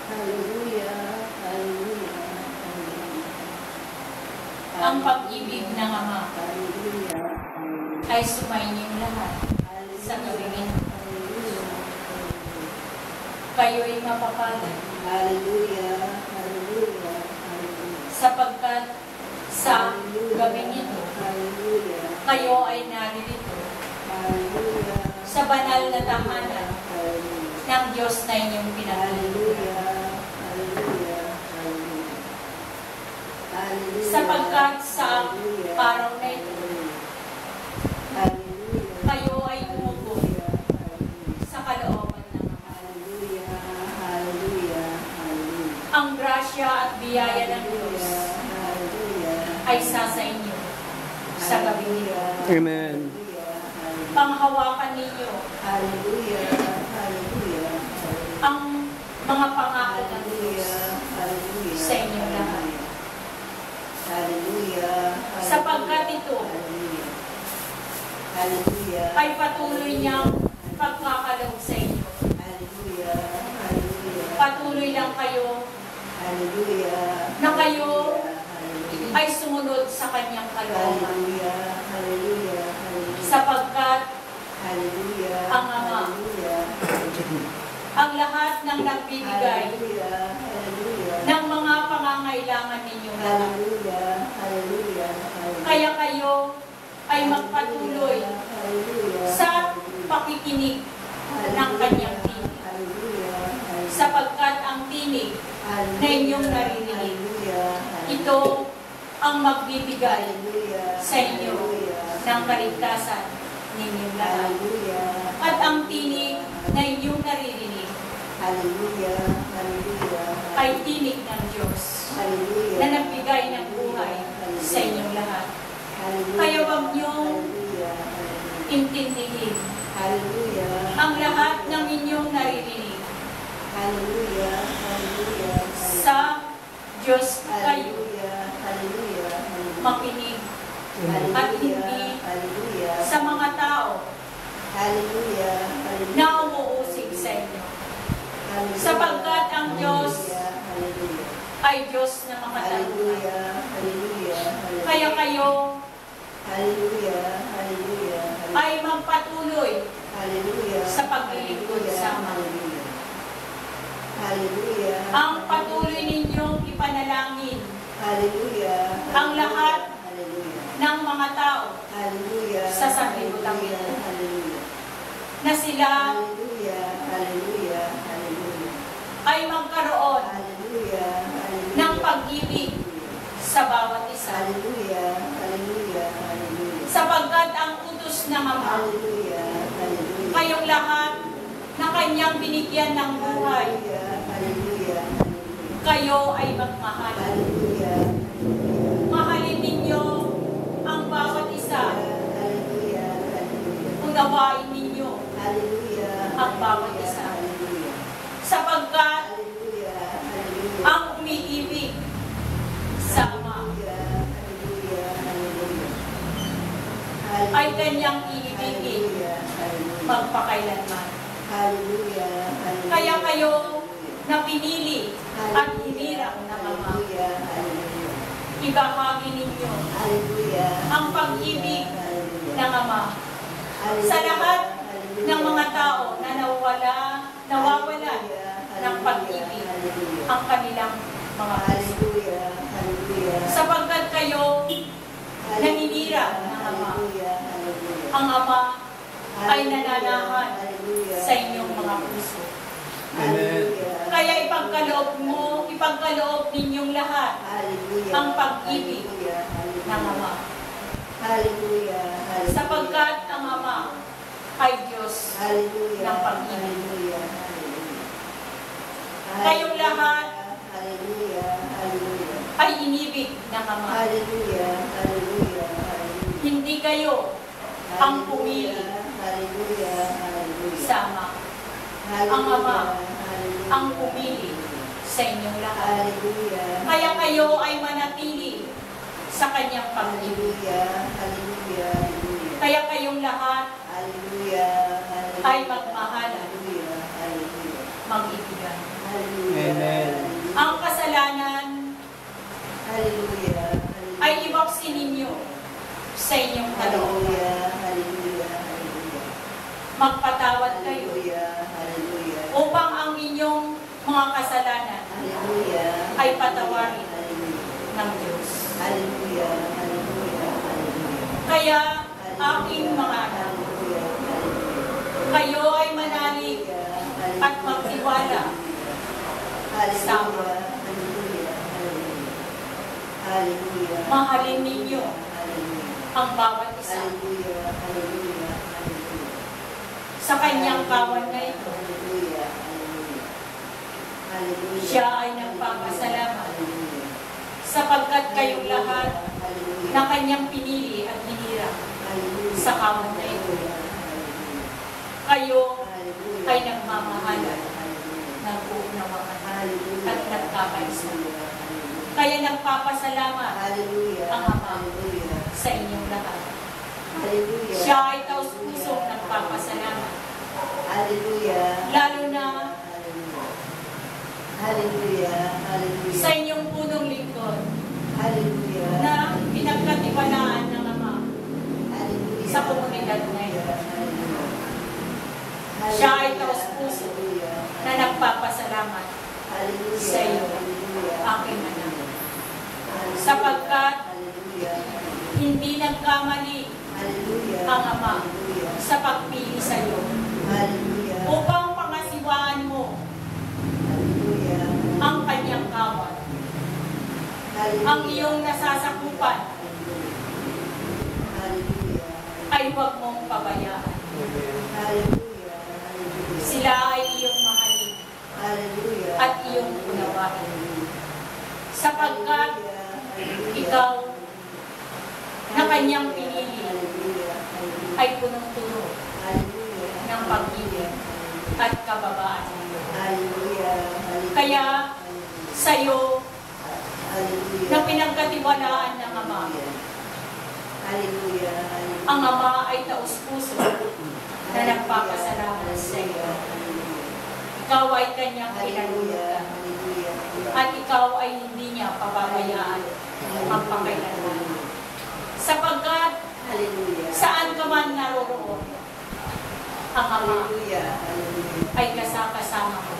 Hallelujah. Hallelujah. Ang pag-ibig ng Ama Hallelujah. ay sumainyong lahat sa gabing ito. Kayo'y mapapalad Hallelujah. Hallelujah. Hallelujah. sapagkat sa gabing ito, Hallelujah. kayo ay naririto Hallelujah. sa banal na tahanan Hallelujah. ng Diyos na inyong pinag-iibigan. Hallelujah. Hallelujah. Hallelujah. Sapagkat sa araw na ito, Hallelujah. kayo ay tumugon sa kalooban ng Ama. Hallelujah. Hallelujah. Hallelujah. Ang grasya at biyaya ng Diyos Hallelujah. ay sa inyo sa gabing ito. Amen. Panghawakan ninyo Hallelujah. Hallelujah. ang mga pangako ng Diyos Hallelujah. sa inyong lahat. Hallelujah. Sapagkat ito Hallelujah. ay patuloy niyang pagkakaloob sa inyo. Hallelujah. Hallelujah. Patuloy lang kayo Hallelujah. na kayo Hallelujah. ay sumunod sa kanyang kalooban. Hallelujah. Hallelujah. Hallelujah. Sapagkat Hallelujah. ang Ama Hallelujah. ang lahat ng nagbibigay Hallelujah. Hallelujah. ng mga pangangailangan ninyong lahat. Hallelujah. Hallelujah. Kaya kayo ay magpatuloy Hallelujah. sa pakikinig ng kanyang tinig. Hallelujah. Sapagkat ang tinig na inyong naririnig, ito ang magbibigay sa inyo ng kaligtasan ninyong lahat. At ang tinig na inyong naririnig ay tinig ng Diyos na nagbigay ng buhay sa inyong lahat. Kaya huwag niyong intindihin ang lahat ng inyong naririnig. Sa Diyos kayo makinig at hindi sa mga tao na umuusig sa inyo. Sapagkat ang Diyos ay Diyos na makatarungan. Kaya kayo ay magpatuloy sa paglilingkod sa Ama. Ang patuloy ninyong ipanalangin ang lahat ng mga tao sa sanlibutan ito na sila ay magkaroon ng pag-ibig sa bawat isa. Sapagkat ang utos ng Ama, kayong lahat na kanyang binigyan ng buhay, kayo ay magmahal. Mahalin ninyo ang bawat isa. Unawain ninyo ang bawat isa. Sapagkat ang umiibig sa Ama ay kanyang iibigin magpakailanman. Kaya kayo na pinili at hinirang ng Ama, ibahagi ninyo ang pag-ibig ng Ama sa lahat ng mga tao na nawawalan ng pag-ibig ang kanilang mga puso. Sapagkat kayo naninira ng Ama, ang Ama ay nananahan sa inyong mga puso. Amen. Kaya ipagkaloob ninyong lahat ang pag-ibig ng Ama. Sapagkat ang Ama ay Diyos ng pag-ibig. Kayong lahat ay inibig ng Ama. Hindi kayo ang pumili sa Ama. Ang Ama ang pumili sa inyong lahat. Kaya kayo ay manatili sa kanyang pag-ibig. Kaya kayong lahat ay magmahalan, mag-ibigan. Amen. pagsinin niyo sa inyong kalooban. Hallelujah. Hallelujah. Hallelujah. Magpatawad kayo Hallelujah. Hallelujah. upang ang inyong mga kasalanan Hallelujah. ay patawarin Hallelujah. ng Diyos. Hallelujah. Hallelujah. Hallelujah. Kaya, aking mga anak, Hallelujah. Hallelujah. kayo ay manalig at magtiwala. Hallelujah. Hallelujah. Hallelujah. Mahalin ninyo Hallelujah. ang bawat isa Hallelujah. Hallelujah. Hallelujah. sa kanyang kawan na ito. Hallelujah. Hallelujah. Siya ay nagpapasalamat Hallelujah. sapagkat kayong lahat Hallelujah. na kanyang pinili at hinirang Hallelujah. sa kawan na ito. Hallelujah. Kayo Hallelujah. ay nagmamahalan, Hallelujah. nag-uunawaan Hallelujah. at nagkakaisa. Hallelujah. Kaya nagpapasalamat Hallelujah. ang Ama Hallelujah. sa inyong lahat. Hallelujah. Siya ay taus-pusong nagpapasalamat. Hallelujah. Lalo na Hallelujah. Hallelujah. sa inyong punong lingkod Hallelujah. na pinagkatiwalaan ng Ama Hallelujah. sa komunidad na ito. Hallelujah. Siya ay taus-puso Hallelujah. na nagpapasalamat Hallelujah. sa iyo, Hallelujah. aking anak. Hallelujah. Sapagkat Hallelujah. hindi nagkamali Hallelujah. ang Ama Hallelujah. sa pagpili sa iyo Hallelujah. upang pangasiwaan mo Hallelujah. ang kanyang kawan, Hallelujah. ang iyong nasasakupan Hallelujah. ay huwag mong pabayaan. Hallelujah. Hallelujah. Sila ay iyong mahalin Hallelujah. at iyong unawain. Sapagkat ikaw na kanyang pinili ay punong-puno ng pag-ibig at kababaan. Kaya sa iyo na pinagkatiwalaan ng Ama, ang Ama ay taus-puso na nagpapasalamat sa iyo. Ikaw ay kanyang pinalulutan at ikaw ay hindi niya pababayaan magpakailanman. Sapagkat saan ka man naroroon, ang Ama ay kasama mo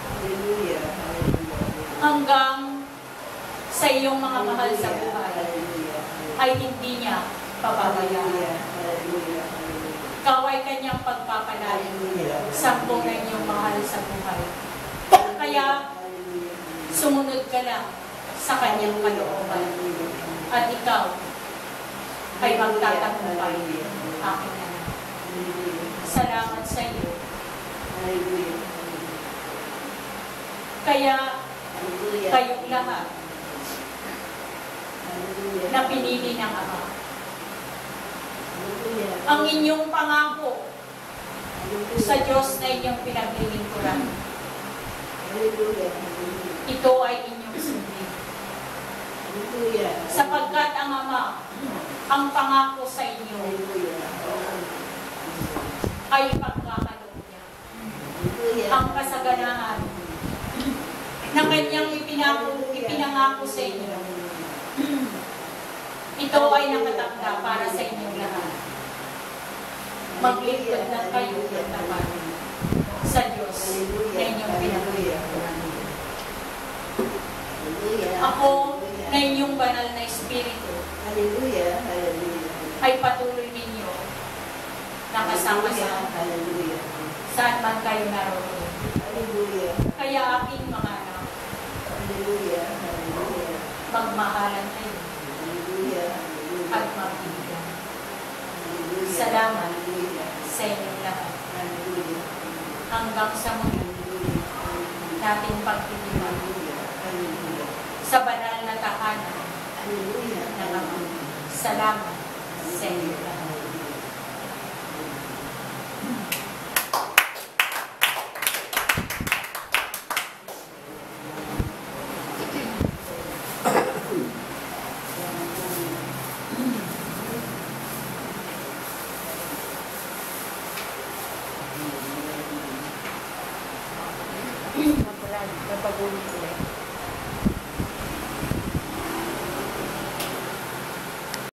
hanggang sa iyong mga mahal sa buhay ay hindi niya pababayaan. Ikaw ay kanyang pagpapalain sa buong inyong mahal sa buhay. Kaya sumunod ka lang sa kanyang kalooban at ikaw ay magtatagumpay, aking anak. Salamat sa iyo. Kaya kayong lahat na pinili ng Ama, ang inyong pangako sa Diyos na inyong pinaglilingkuran, ito ay inyong sundin. Sapagkat ang Ama, ang pangako sa inyo ay pagkakaloob niya. Ang kasaganaan na kanyang ipinangako sa inyo, ito ay nakatakda para sa inyong lahat. Maglingkod na kayo ng tapat sa Diyos na inyong pinaglilingkuran. Ako na inyong banal na Espiritu ay patuloy ninyo nakasama sa saan man kayo naroon. Kaya aking mga anak, magmahalan kayo at magbibigan. Salamat sa inyong lahat. Hanggang sa muli nating pagtitiwag sa banal na tahanan ng Ama. Salamat sa inyong lahat. Napag-ulit ulit.